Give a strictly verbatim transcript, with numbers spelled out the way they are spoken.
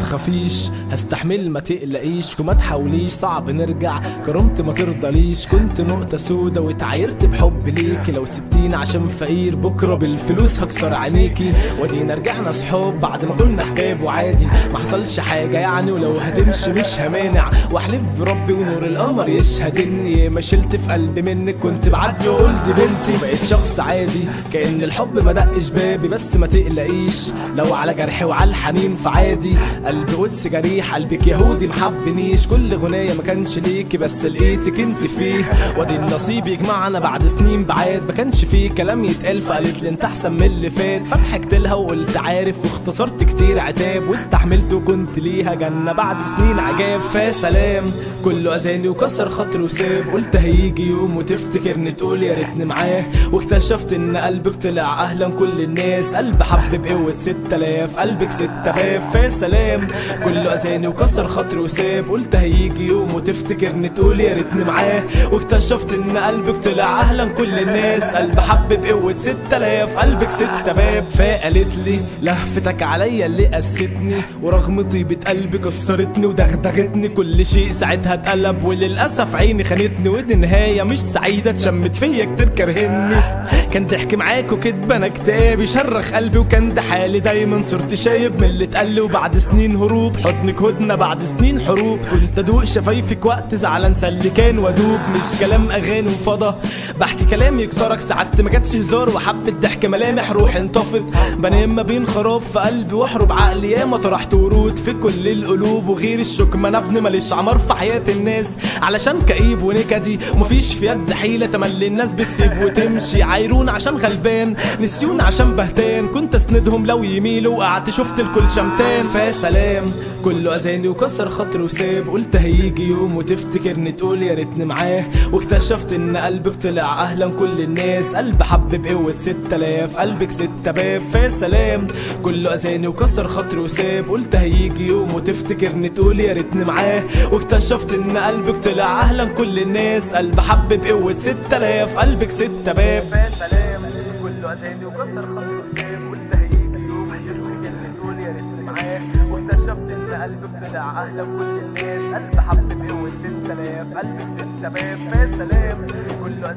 تخافيش هستحمل ما تقلقيش وما تحاوليش صعب نرجع كرمت ما ترضليش كنت نقطة سودا واتعايرت بحب ليكي لو سبتيني عشان فقير بكرة بالفلوس هكسر عينيكي ودينا رجعنا صحاب بعد ما كنا حباب وعادي ما حصلش حاجة يعني ولو هتمشي مش همانع واحلف بربي ونور القمر يشهد اني ما شلت في قلبي منك كنت بعدي وقلت بنتي بقيت شخص عادي كأن الحب ما دقش بابي بس ما تقلقيش لو على جرحي وعلى الحنين فعادي قلبي قدس جريح قلبك يهودي محبنيش كل غناية ما كانش ليكي بس لقيتك انت فيه وادي النصيب يجمعنا بعد سنين بعاد ما كانش فيه كلام يتقال فقالت لي انت احسن من اللي فات فضحكت لها وقلت عارف واختصرت كتير عتاب واستحملت وكنت ليها جنة بعد سنين عجاب فسلام كله اذاني وكسر خاطري وساب قلت هيجي يوم وتفتكرني تقول يا ريتني معاه واكتشفت ان قلبك طلع اهلا كل الناس قلب حب بقوة ستة آلاف قلبك ستة باب فسلام كله اذاني وكسر خاطري وساب قلت هيجي يوم وتفتكرني تقول يا ريتني معاه واكتشفت ان قلبك طلع اهلا كل الناس قلب حب بقوة ستة آلاف قلبك ستة باب فقالت لي لهفتك عليا اللي قستني ورغم طيبة قلبي كسرتني ودغدغتني كل شيء ساعتها اتقلب وللاسف عيني خانتني ودي نهاية مش سعيدة اتشمت فيا كتير كرهني كان ضحك معاك وكدب انا اكتئابي شرخ قلبي وكان ده حالي دايما صرت شايب من اللي اتقال وبعد سنين هروب حضنك هدنة بعد سنين حروب كنت ادوق شفايفك وقت زعلان سلي كان وادوب مش كلام اغاني وفضى بحكي كلام يكسرك ساعات ما كانتش هزار وحبة ضحك ملامح روحي انطفت بنام ما بين خراب في قلبي واحرب عقلي ياما طرحت ورود في كل القلوب وغير الشك ما انا ابني ماليش عمر في حياة الناس علشان كئيب ونكدي ومفيش في يد حيلة تملي الناس بتسيب وتمشي عايرون عشان غلبان نسيون عشان بهتان كنت اسندهم لو يميلوا وقعدت شفت الكل شمتان فسلام كله اذاني وكسر خاطري وساب قلت هيجي يوم وتفتكرني تقول يا ريتني معاه واكتشفت ان قلبك طلع اهلا كل الناس قلب حب بقوة ستة آلاف قلبك ستة باب فسلام كله اذاني وكسر خاطري وساب قلت هيجي يوم وتفتكرني تقول يا ريتني معاه واكتشفت ان قلبك طلع اهلا كل الناس قلب حب بقوة ستة آلاف قلبك ستة باب فسلام كله اذاني وكسر خاطري وساب قلت هيجي يوم وتفتكرني تقول يا ريتني معاه واكتشفت ان قلبك طلع اهلا كل الناس قلب حب بقوة ستة آلاف قلبك ستة باب فسلام كله